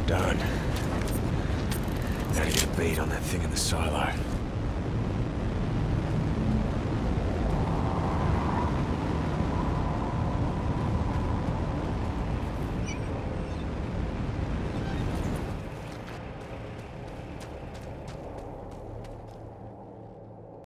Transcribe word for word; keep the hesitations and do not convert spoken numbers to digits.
Done. Gotta get a beat on that thing in the silo.